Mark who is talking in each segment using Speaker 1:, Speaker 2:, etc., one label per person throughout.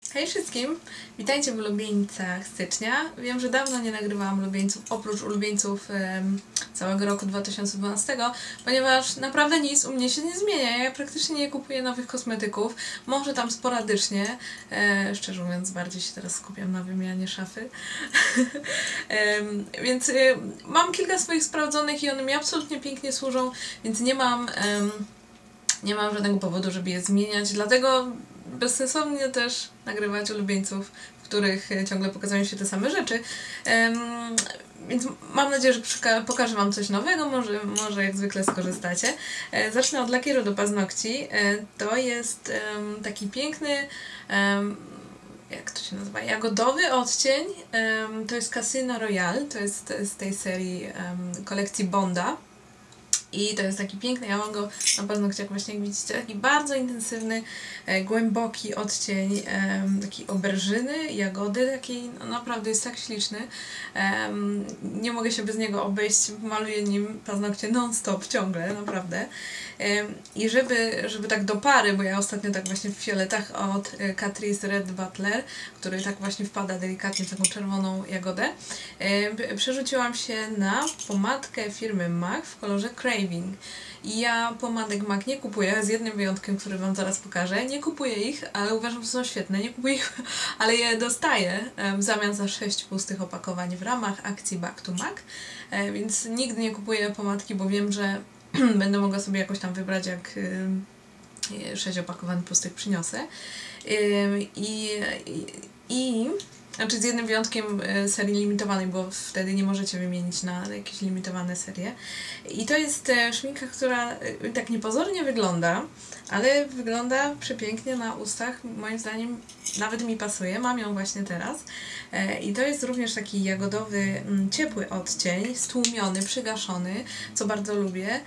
Speaker 1: Hej wszystkim! Witajcie w ulubieńcach stycznia. Wiem, że dawno nie nagrywałam ulubieńców, oprócz ulubieńców całego roku 2012, ponieważ naprawdę nic u mnie się nie zmienia. Ja praktycznie nie kupuję nowych kosmetyków, może tam sporadycznie. Szczerze mówiąc, bardziej się teraz skupiam na wymianie szafy. Więc mam kilka swoich sprawdzonych i one mi absolutnie pięknie służą, więc nie mam żadnego powodu, żeby je zmieniać, dlatego bezsensownie też nagrywać ulubieńców, w których ciągle pokazują się te same rzeczy. Więc mam nadzieję, że pokażę Wam coś nowego, może jak zwykle skorzystacie. Zacznę od lakieru do paznokci. To jest taki piękny, jak to się nazywa, jagodowy odcień. To jest Casino Royale, to jest z tej serii kolekcji Bonda. I to jest taki piękny, ja mam go na paznokciach właśnie, jak widzicie, taki bardzo intensywny, głęboki odcień takiej oberżyny, jagody takiej, no naprawdę jest tak śliczny. Nie mogę się bez niego obejść, maluję nim paznokcie non-stop, ciągle, naprawdę. I żeby tak do pary, bo ja ostatnio tak właśnie w fioletach od Catrice Red Butler, który tak właśnie wpada delikatnie w taką czerwoną jagodę, przerzuciłam się na pomadkę firmy MAC w kolorze Craving. I ja pomadek MAC nie kupuję, z jednym wyjątkiem, który Wam zaraz pokażę. Nie kupuję ich, ale uważam, że są świetne. Nie kupuję ich, ale je dostaję w zamian za 6 pustych opakowań w ramach akcji Back to MAC. Więc nigdy nie kupuję pomadki, bo wiem, że będę mogła sobie jakoś tam wybrać, jak 6 opakowań pustych przyniosę. Znaczy z jednym wyjątkiem serii limitowanej, bo wtedy nie możecie wymienić na jakieś limitowane serie. I to jest szminka, która tak niepozornie wygląda, ale wygląda przepięknie na ustach. Moim zdaniem nawet mi pasuje. Mam ją właśnie teraz. I to jest również taki jagodowy, ciepły odcień, stłumiony, przygaszony, co bardzo lubię.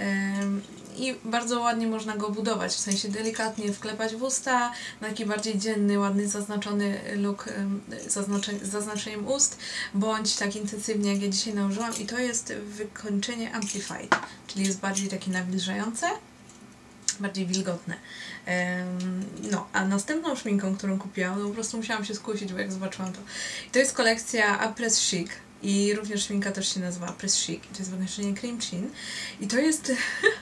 Speaker 1: I bardzo ładnie można go budować, w sensie delikatnie wklepać w usta, na taki bardziej dzienny, ładny, zaznaczony look z zaznaczeniem ust, bądź tak intensywnie, jak ja dzisiaj nałożyłam. I to jest wykończenie Amplified, czyli jest bardziej takie nawilżające, bardziej wilgotne. No, a następną szminką, którą kupiłam, no po prostu musiałam się skusić, bo jak zobaczyłam to. I to jest kolekcja Après Chic. I również szminka też się nazywa Après Chic. To jest wykończenie Cream Chin. I to jest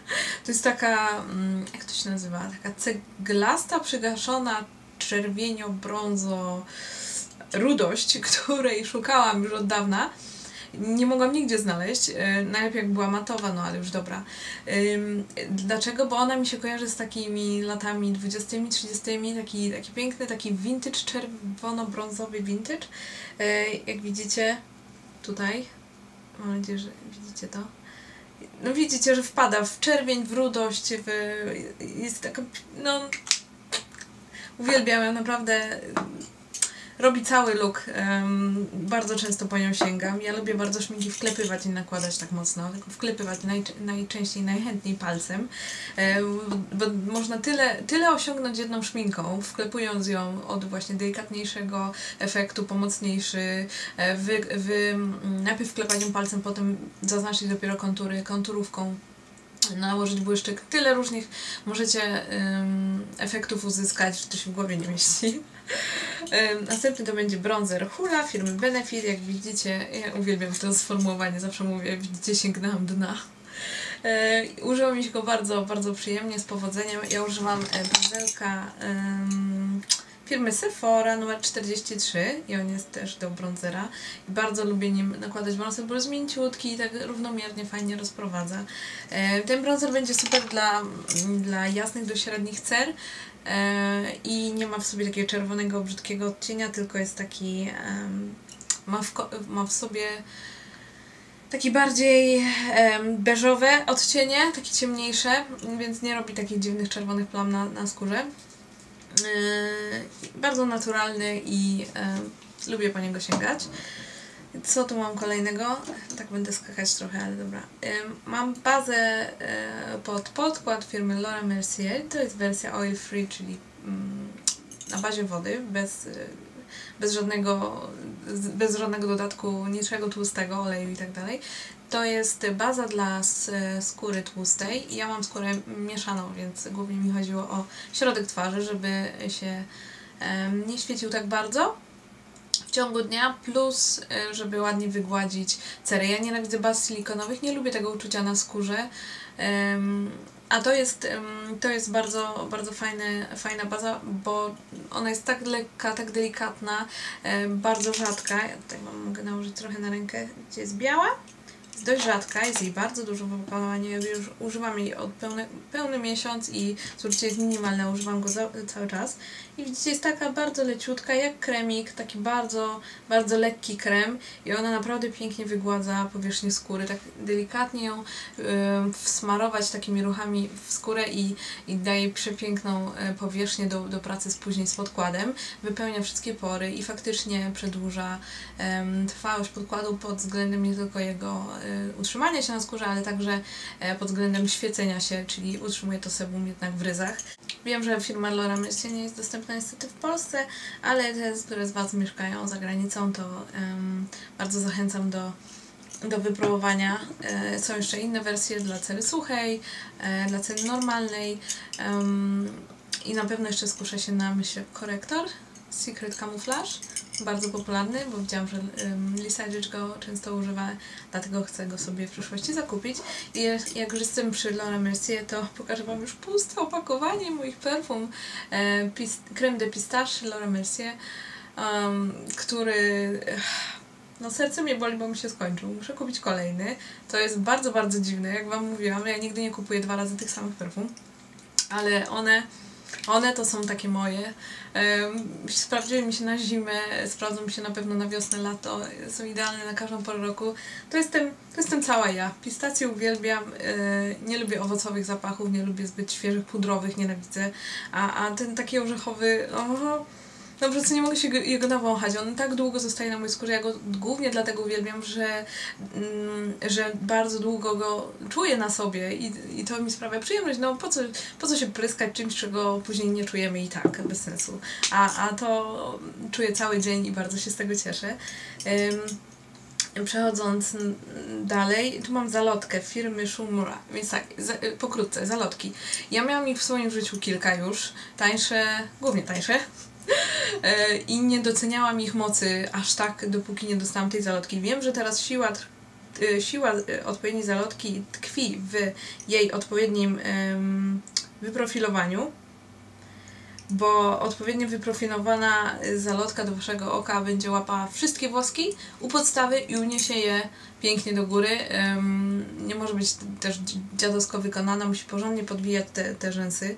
Speaker 1: taka, jak to się nazywa? Taka ceglasta, przygaszona czerwienio-brązo rudość, której szukałam już od dawna. Nie mogłam nigdzie znaleźć. Najlepiej jak była matowa, no ale już dobra. Dlaczego? Bo ona mi się kojarzy z takimi latami 20, 30, taki piękny, taki vintage, czerwono-brązowy vintage. Jak widzicie tutaj, mam nadzieję, że widzicie to. No widzicie, że wpada w czerwień, w rudość, jest taka, no uwielbiam ją, naprawdę robi cały look, bardzo często po nią sięgam. Ja lubię bardzo szminki wklepywać i nakładać tak mocno, tylko wklepywać najczęściej, najchętniej palcem, bo można tyle osiągnąć jedną szminką, wklepując ją od właśnie delikatniejszego efektu po mocniejszy, najpierw wklepać ją palcem, potem zaznaczyć dopiero kontury konturówką, nałożyć błyszczyk. Tyle różnych możecie efektów uzyskać, że to się w głowie nie mieści. Następny to będzie bronzer Hoola firmy Benefit. Jak widzicie, ja uwielbiam to sformułowanie, zawsze mówię, jak widzicie, sięgnęłam dna. Użyło mi się go bardzo, bardzo przyjemnie, z powodzeniem. Ja używam pędzelka firmy Sephora numer 43 i on jest też do bronzera. Bardzo lubię nim nakładać bronzer, bo jest mięciutki i tak równomiernie fajnie rozprowadza. Ten bronzer będzie super dla jasnych do średnich cer i nie ma w sobie takiego czerwonego, brzydkiego odcienia, tylko jest taki, ma w sobie takie bardziej beżowe odcienie, takie ciemniejsze, więc nie robi takich dziwnych czerwonych plam na skórze. Bardzo naturalny i lubię po niego sięgać. Co tu mam kolejnego? Tak będę skakać trochę, ale dobra. Mam bazę pod podkład firmy Laura Mercier. To jest wersja oil free, czyli na bazie wody, bez żadnego dodatku, niczego tłustego, oleju i tak dalej. To jest baza dla skóry tłustej i ja mam skórę mieszaną, więc głównie mi chodziło o środek twarzy, żeby się nie świecił tak bardzo w ciągu dnia, plus żeby ładnie wygładzić cerę. Ja nienawidzę baz silikonowych, nie lubię tego uczucia na skórze, a to jest bardzo, bardzo fajna baza, bo ona jest tak lekka, tak delikatna, bardzo rzadka. Ja tutaj mogę nałożyć trochę na rękę, gdzie jest biała. Jest dość rzadka, jest jej bardzo dużo w opakowaniu. Ja już używam jej od pełny miesiąc i zużycie jest minimalne, używam go cały czas. I widzicie, jest taka bardzo leciutka, jak kremik, taki bardzo, bardzo lekki krem i ona naprawdę pięknie wygładza powierzchnię skóry. Tak delikatnie ją wsmarować takimi ruchami w skórę i daje przepiękną powierzchnię do pracy później z podkładem. Wypełnia wszystkie pory i faktycznie przedłuża trwałość podkładu pod względem nie tylko jego utrzymania się na skórze, ale także pod względem świecenia się, czyli utrzymuje to sebum jednak w ryzach. Wiem, że firma Laura Mercier nie jest dostępna niestety w Polsce, ale te, które z Was mieszkają za granicą, to bardzo zachęcam do wypróbowania. Są jeszcze inne wersje dla cery suchej, dla cery normalnej i na pewno jeszcze skuszę się na, myślę, korektor Secret Camouflage, bardzo popularny, bo widziałam, że Lisa Edge go często używa, dlatego chcę go sobie w przyszłości zakupić. I jak już jestem przy Laura Mercier, to pokażę Wam już puste opakowanie moich perfum. Creme de pistache Laura Mercier, który... No serce mnie boli, bo mi się skończył. Muszę kupić kolejny. To jest bardzo, bardzo dziwne. Jak Wam mówiłam, ja nigdy nie kupuję 2 razy tych samych perfum, ale one to są takie moje. Sprawdziły mi się na zimę, sprawdzą mi się na pewno na wiosnę, lato. Są idealne na każdą porę roku. To jestem cała ja. Pistacje uwielbiam. Nie lubię owocowych zapachów, nie lubię zbyt świeżych, pudrowych, nienawidzę. A ten taki orzechowy... No po prostu nie mogę się jego nawąchać. On tak długo zostaje na mojej skórze. Ja go głównie dlatego uwielbiam, że bardzo długo go czuję na sobie i to mi sprawia przyjemność. No po co się pryskać czymś, czego później nie czujemy i tak, bez sensu. A to czuję cały dzień i bardzo się z tego cieszę. Przechodząc dalej, tu mam zalotkę firmy Shumura, więc tak, pokrótce, zalotki. Ja miałam ich w swoim życiu kilka już, tańsze, głównie tańsze. I nie doceniałam ich mocy aż tak, dopóki nie dostałam tej zalotki. Wiem, że teraz siła odpowiedniej zalotki tkwi w jej odpowiednim wyprofilowaniu, bo odpowiednio wyprofilowana zalotka do Waszego oka będzie łapała wszystkie włoski u podstawy i uniesie je pięknie do góry. Nie może być też dziadowsko wykonana, musi porządnie podbijać te rzęsy.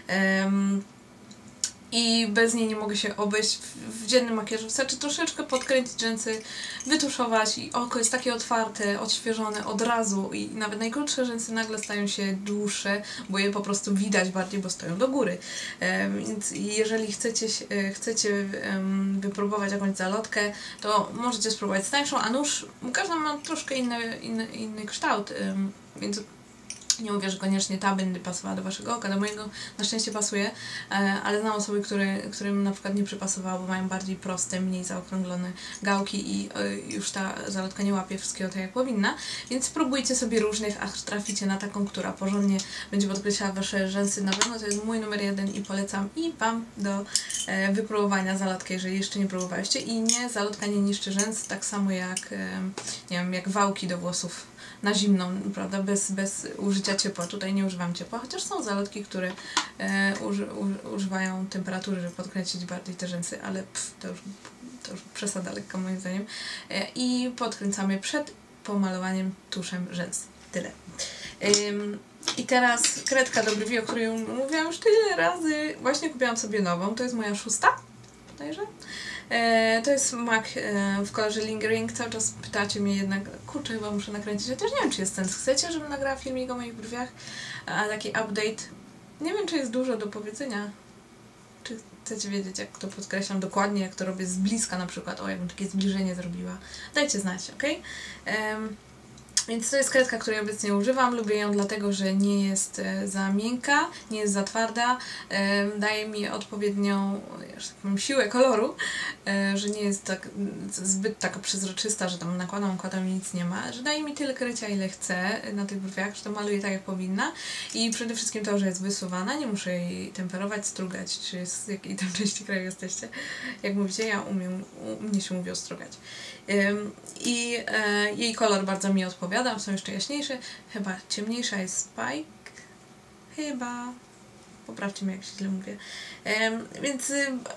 Speaker 1: I bez niej nie mogę się obejść w dziennym makijażu. Wystarczy troszeczkę podkręcić rzęsy, wytuszować i oko jest takie otwarte, odświeżone od razu i nawet najkrótsze rzęsy nagle stają się dłuższe, bo je po prostu widać bardziej, bo stoją do góry. Więc jeżeli chcecie wypróbować jakąś zalotkę, to możecie spróbować z tańszą, a nóż, każda ma troszkę inny kształt, więc nie mówię, że koniecznie ta będzie pasowała do Waszego oka, do mojego na szczęście pasuje, ale znam osoby, którym na przykład nie przypasowała, bo mają bardziej proste, mniej zaokrąglone gałki i już ta zalotka nie łapie wszystkiego tak jak powinna, więc spróbujcie sobie różnych, aż traficie na taką, która porządnie będzie podkreślała Wasze rzęsy. Na pewno to jest mój numer 1 i polecam i Wam do wypróbowania zalotki, jeżeli jeszcze nie próbowaliście. I nie, zalotka nie niszczy rzęs, tak samo jak, nie wiem, jak wałki do włosów na zimną, prawda, bez użycia ciepła. Tutaj nie używam ciepła, chociaż są zalotki, które używają temperatury, żeby podkręcić bardziej te rzęsy, ale to już przesada lekka moim zdaniem. I podkręcamy przed pomalowaniem tuszem rzęs. Tyle. I teraz kredka do brwi, o której mówiłam już tyle razy. Właśnie kupiłam sobie nową, to jest moja 6. bodajże. To jest MAC w kolorze Lingering. Cały czas pytacie mnie jednak, kurczę, chyba muszę nakręcić, chociaż nie wiem, czy jest sens. Chcecie, żebym nagrała filmik o moich brwiach? A taki update. Nie wiem, czy jest dużo do powiedzenia. Czy chcecie wiedzieć, jak to podkreślam dokładnie, jak to robię z bliska na przykład. O, jakbym takie zbliżenie zrobiła. Dajcie znać, ok? Więc to jest kredka, której obecnie używam. Lubię ją dlatego, że nie jest za miękka, nie jest za twarda, daje mi odpowiednią, że tak powiem, siłę koloru, że nie jest tak zbyt taka przezroczysta, że tam nakładam i nic nie ma, że daje mi tyle krycia, ile chcę na tych brwiach, że to maluję tak, jak powinna i przede wszystkim to, że jest wysuwana, nie muszę jej temperować, strugać, czy z jakiej tam części kraju jesteście. Jak mówicie, u mnie się mówi ostrugać. I jej kolor bardzo mi odpowiada, są jeszcze jaśniejsze, chyba ciemniejsza jest Spike, chyba, poprawcie mnie, jak się źle mówię, więc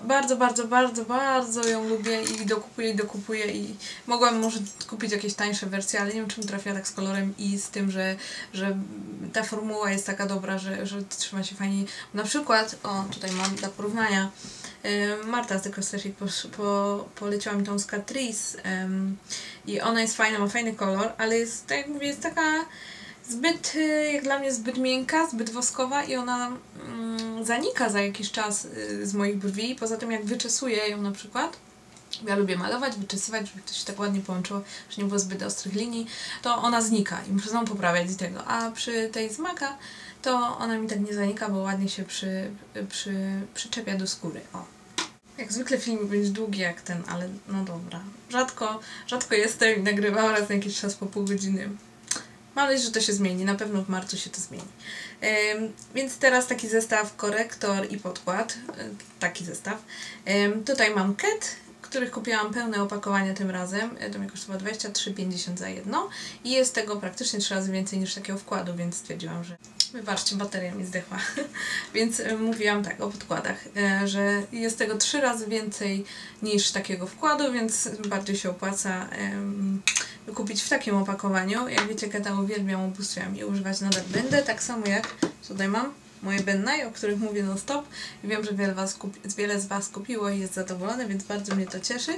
Speaker 1: bardzo ją lubię i dokupuję i mogłam może kupić jakieś tańsze wersje, ale nie wiem, czym trafiła tak z kolorem i z tym, że ta formuła jest taka dobra, że trzyma się fajnie. Na przykład, o, tutaj mam dla porównania, Marta z The Cosmetic poleciła mi tą z Catrice i ona jest fajna, ma fajny kolor, ale jest, tak jak mówię, jest taka zbyt, jak dla mnie, zbyt miękka, zbyt woskowa i ona zanika za jakiś czas z moich brwi. Poza tym, jak wyczesuję ją na przykład, ja lubię malować, wyczesywać, żeby to się tak ładnie połączyło, że nie było zbyt ostrych linii, to ona znika i muszę znowu poprawiać z tego. A przy tej z Maca to ona mi tak nie zanika, bo ładnie się przyczepia do skóry. O. Jak zwykle film będzie długi jak ten, ale no dobra. Rzadko jestem i nagrywam raz na jakiś czas po pół godziny. Mam nadzieję, że to się zmieni. Na pewno w marcu się to zmieni. Więc teraz taki zestaw, korektor i podkład. Taki zestaw. Tutaj mam Ket, których kupiłam pełne opakowania tym razem. To mi kosztowało 23,50 za jedno. I jest tego praktycznie 3 razy więcej niż takiego wkładu, więc stwierdziłam, że wybaczcie, bateria mi zdechła. Więc mówiłam tak o podkładach, że jest tego 3 razy więcej niż takiego wkładu, więc bardziej się opłaca kupić w takim opakowaniu. Jak wiecie, Keta uwielbiam, ubóstwiam i używać nadal będę. Tak samo jak tutaj mam moje Ben Nye, o których mówię non stop. I wiem, że wiele z Was kupiło i jest zadowolone, więc bardzo mnie to cieszy.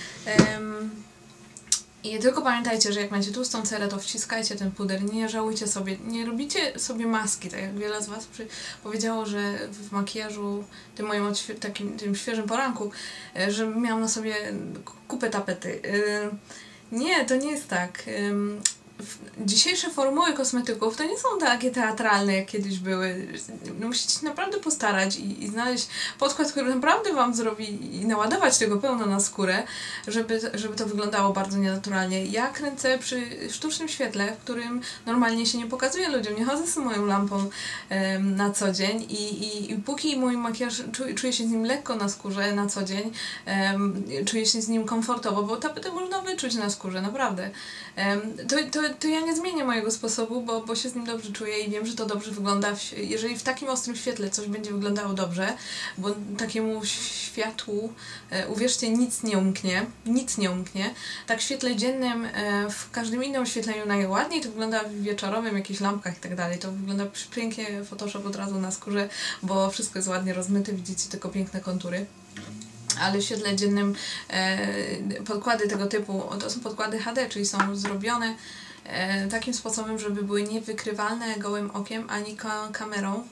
Speaker 1: I tylko pamiętajcie, że jak macie tłustą cerę, to wciskajcie ten puder, nie żałujcie sobie, nie robicie sobie maski, tak jak wiele z Was powiedziało, że w makijażu, tym moim tym świeżym poranku, że miałam na sobie kupę tapety. Nie, to nie jest tak. Dzisiejsze formuły kosmetyków to nie są takie teatralne, jak kiedyś były. No, musicie się naprawdę postarać i znaleźć podkład, który naprawdę Wam zrobi i naładować tego pełno na skórę, żeby to wyglądało bardzo nienaturalnie. Ja kręcę przy sztucznym świetle, w którym normalnie się nie pokazuje ludziom, nie chodzę z moją lampą na co dzień i póki mój makijaż czuję się z nim lekko na skórze na co dzień, czuję się z nim komfortowo, bo tapetę można wyczuć na skórze, naprawdę. To ja nie zmienię mojego sposobu, bo się z nim dobrze czuję i wiem, że to dobrze wygląda. Jeżeli w takim ostrym świetle coś będzie wyglądało dobrze, bo takiemu światłu, uwierzcie, nic nie umknie. Tak w świetle dziennym, w każdym innym oświetleniu najładniej, to wygląda w wieczorowym, jakichś lampkach i tak dalej. To wygląda pięknie, Photoshop od razu na skórze, bo wszystko jest ładnie rozmyte, widzicie tylko piękne kontury. Ale w świetle dziennym podkłady tego typu, to są podkłady HD, czyli są zrobione takim sposobem, żeby były niewykrywalne gołym okiem, ani kamerą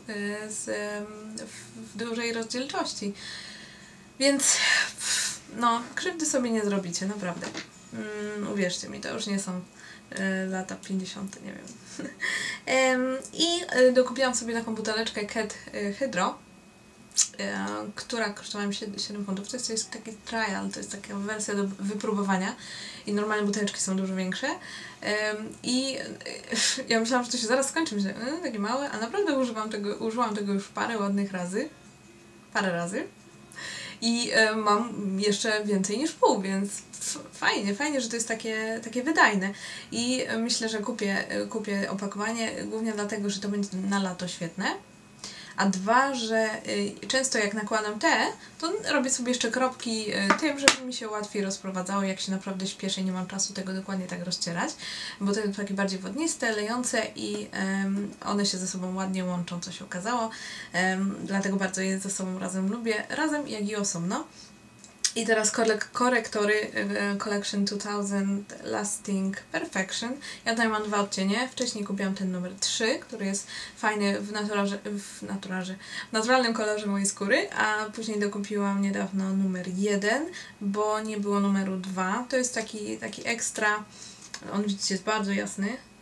Speaker 1: w dużej rozdzielczości. Więc no, krzywdy sobie nie zrobicie, naprawdę. Uwierzcie mi, to już nie są lata 50, nie wiem. I dokupiłam sobie taką buteleczkę Ket Hydro, która kosztowała mi 7 funtów. To jest taki trial, to jest taka wersja do wypróbowania i normalne buteleczki są dużo większe. I ja myślałam, że to się zaraz skończy, myślę, takie małe, a naprawdę użyłam tego już parę razy. I mam jeszcze więcej niż pół, więc fajnie, że to jest takie wydajne. I myślę, że kupię opakowanie głównie dlatego, że to będzie na lato świetne. A dwa, że często jak nakładam to robię sobie jeszcze kropki tym, żeby mi się łatwiej rozprowadzało, jak się naprawdę śpieszę i nie mam czasu tego dokładnie tak rozcierać, bo to jest takie bardziej wodniste, lejące i one się ze sobą ładnie łączą, co się okazało. Dlatego bardzo je ze sobą lubię, razem jak i osobno. I teraz korektory Collection 2000 Lasting Perfection. Ja tutaj mam 2 odcienie. Wcześniej kupiłam ten numer 3, który jest fajny w naturalnym kolorze mojej skóry, a później dokupiłam niedawno numer 1, bo nie było numeru 2. To jest taki ekstra, on widzicie jest bardzo jasny,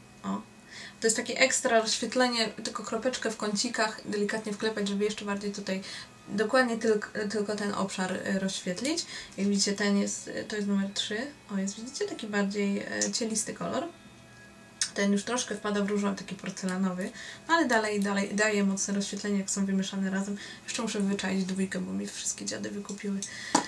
Speaker 1: To jest takie ekstra rozświetlenie, tylko kropeczkę w kącikach, delikatnie wklepać, żeby jeszcze bardziej tutaj dokładnie tylko ten obszar rozświetlić. Jak widzicie, to jest numer 3. O, jest, widzicie, taki bardziej cielisty kolor. Ten już troszkę wpada w różowy, taki porcelanowy, no ale dalej daje mocne rozświetlenie, jak są wymieszane razem. Jeszcze muszę wyczaić 2, bo mi wszystkie dziady wykupiły.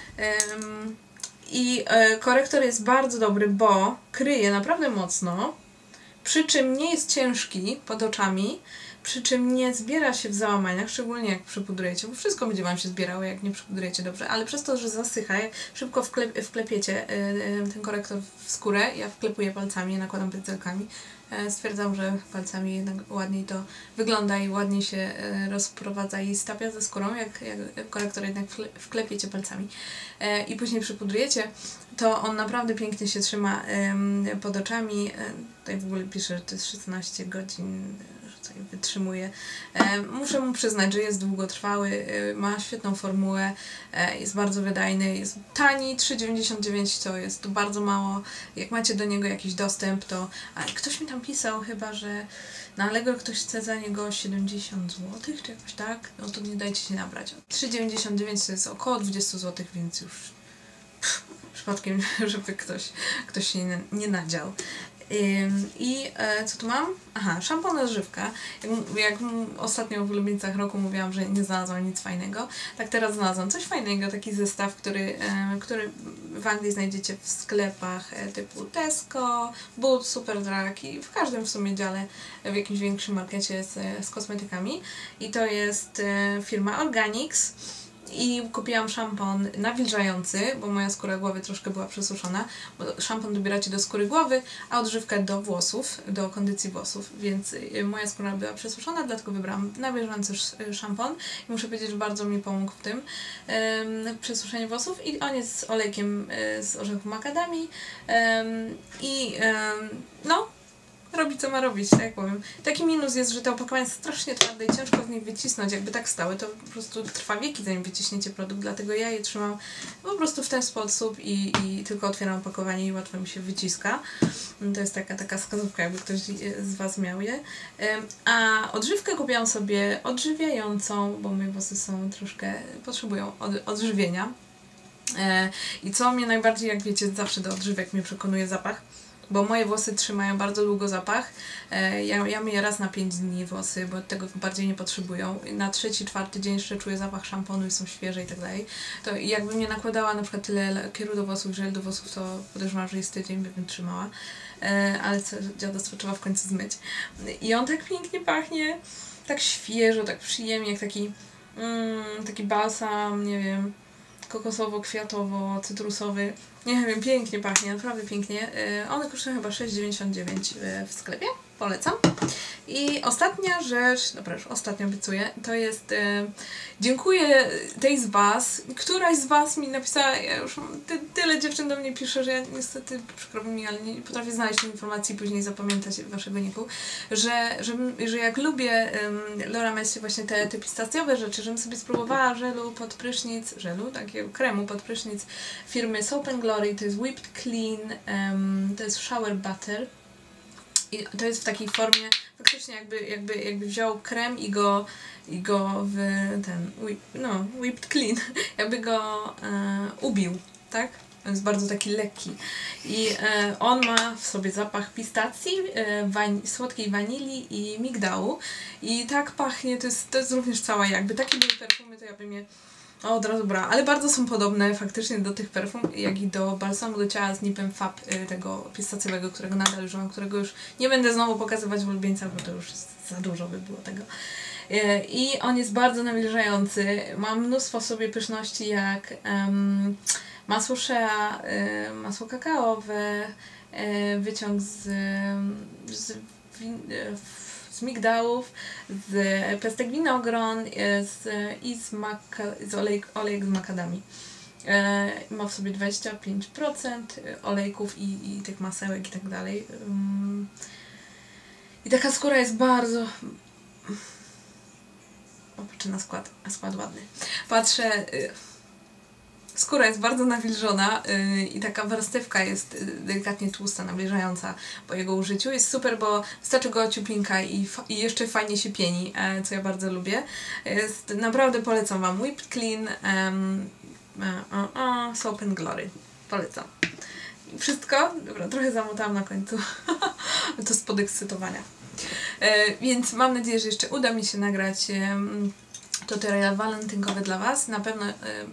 Speaker 1: Korektor jest bardzo dobry, bo kryje naprawdę mocno, przy czym nie jest ciężki pod oczami, przy czym nie zbiera się w załamaniach, szczególnie jak przypudrujecie, bo wszystko będzie Wam się zbierało, jak nie przypudrujecie dobrze, ale przez to, że zasycha, jak szybko wklepiecie ten korektor w skórę, ja wklepuję palcami, nakładam pędzelkami, stwierdzam, że palcami jednak ładniej to wygląda i ładniej się rozprowadza i stapia ze skórą, jak korektor jednak wklepiecie palcami i później przypudrujecie, to on naprawdę pięknie się trzyma pod oczami. Tutaj w ogóle pisze, że to jest 16 godzin, że tutaj wytrzymuje. Muszę mu przyznać, że jest długotrwały, ma świetną formułę, jest bardzo wydajny, jest tani, 3,99 to jest bardzo mało. Jak macie do niego jakiś dostęp, to... A ktoś mi tam pisał chyba, że na Allegro ktoś chce za niego 70 zł, czy jakoś tak, no to nie dajcie się nabrać. 3,99 to jest około 20 zł, więc już przypadkiem, żeby ktoś się nie nadział. Co tu mam? Aha, szampon odżywka. Jak ostatnio w ulubieńcach roku mówiłam, że nie znalazłam nic fajnego, tak teraz znalazłam coś fajnego, taki zestaw, który w Anglii znajdziecie w sklepach typu Tesco, Boots, Superdrug i w każdym w sumie dziale w jakimś większym markecie z kosmetykami. I to jest firma Organics. I kupiłam szampon nawilżający, bo moja skóra głowy troszkę była przesuszona, bo szampon dobieracie do skóry głowy, a odżywkę do włosów, do kondycji włosów, więc moja skóra była przesuszona, dlatego wybrałam nawilżający szampon i muszę powiedzieć, że bardzo mi pomógł w tym przesuszeniu włosów i on jest z olejkiem z orzechów makadamii no, robi co ma robić, tak jak powiem. Taki minus jest, że te opakowania są strasznie twarde i ciężko z nich wycisnąć. Jakby tak stały, to po prostu trwa wieki, zanim wyciśniecie produkt, dlatego ja je trzymam po prostu w ten sposób i tylko otwieram opakowanie i łatwo mi się wyciska. To jest taka wskazówka, jakby ktoś z Was miał je. A odżywkę kupiłam sobie odżywiającą, bo moje włosy są troszkę, potrzebują odżywienia. I co mnie najbardziej, jak wiecie, zawsze do odżywek mnie przekonuje zapach. Bo moje włosy trzymają bardzo długo zapach. Ja myję raz na 5 dni włosy, bo tego bardziej nie potrzebują. Na 3., 4. dzień jeszcze czuję zapach szamponu i są świeże i tak dalej. To jakbym nie nakładała na przykład tyle lakieru do włosów, żel do włosów, to podejrzewam, że jest tydzień bym trzymała. Ale co, dziadostwo trzeba w końcu zmyć. I on tak pięknie pachnie, tak świeżo, tak przyjemnie, jak taki balsam, nie wiem, kokosowo-kwiatowo-cytrusowy. Nie wiem, pięknie pachnie, naprawdę pięknie. One kosztują chyba 6,99 w sklepie. Polecam. I ostatnia rzecz, dobra, już ostatnio obiecuję, to jest dziękuję tej z Was, któraś z Was mi napisała, ja już tyle dziewczyn do mnie pisze, że ja niestety, przykro mi, ale nie potrafię znaleźć tej informacji i później zapamiętać Waszego niku, że jak lubię Laura Mercier właśnie te pistacjowe rzeczy, żebym sobie spróbowała żelu pod prysznic, takiego kremu pod prysznic firmy Soap & Glory, to jest Whipped Clean, to jest Shower Butter. I to jest w takiej formie, faktycznie jakby wziął krem i go w whipped clean, jakby go ubił, tak? On jest bardzo taki lekki. I on ma w sobie zapach pistacji, słodkiej wanilii i migdału. I tak pachnie, to jest również cała jakby. Takie były perfumy, to ja bym je od razu brała, ale bardzo są podobne faktycznie do tych perfum, jak i do balsamu do ciała z Nipem Fab, tego pistacjowego, którego nadal używam, którego już nie będę znowu pokazywać w ulubieńcach, bo to już za dużo by było tego. I on jest bardzo nawilżający, ma mnóstwo w sobie pyszności jak masło shea, masło kakaowe, wyciąg z migdałów, z pestek winogron z olejek z makadamii. Ma w sobie 25% olejków i tych masełek i tak dalej. I taka skóra jest bardzo... Patrzę na skład ładny. Patrzę... skóra jest bardzo nawilżona i taka warstewka jest delikatnie tłusta, nawilżająca po jego użyciu. Jest super, bo wystarczy go ciupinka i jeszcze fajnie się pieni, co ja bardzo lubię. Naprawdę polecam Wam Whipped Clean Soap and Glory. Polecam. I wszystko? Dobra, trochę zamotałam na końcu. To z podekscytowania. Więc mam nadzieję, że jeszcze uda mi się nagrać tutorial walentynkowy dla Was. Na pewno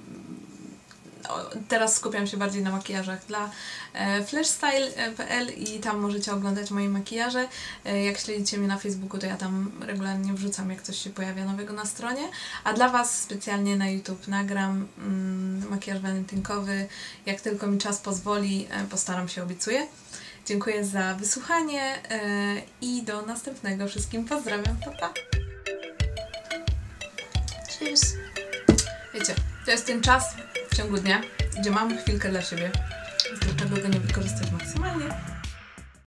Speaker 1: teraz skupiam się bardziej na makijażach dla flashstyle.pl i tam możecie oglądać moje makijaże. Jak śledzicie mnie na Facebooku, to ja tam regularnie wrzucam, jak coś się pojawia nowego na stronie. A dla Was specjalnie na YouTube nagram makijaż walentynkowy. Jak tylko mi czas pozwoli, postaram się, obiecuję. Dziękuję za wysłuchanie i do następnego. Wszystkim pozdrawiam. Pa, pa. Cheers. Wiecie, to jest ten czas w ciągu dnia, gdzie mam chwilkę dla siebie. Dlaczego go nie wykorzystać maksymalnie?